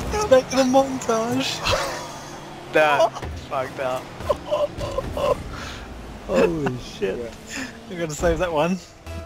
He's making a montage. That's fucked up. Holy shit. We're gonna save that one.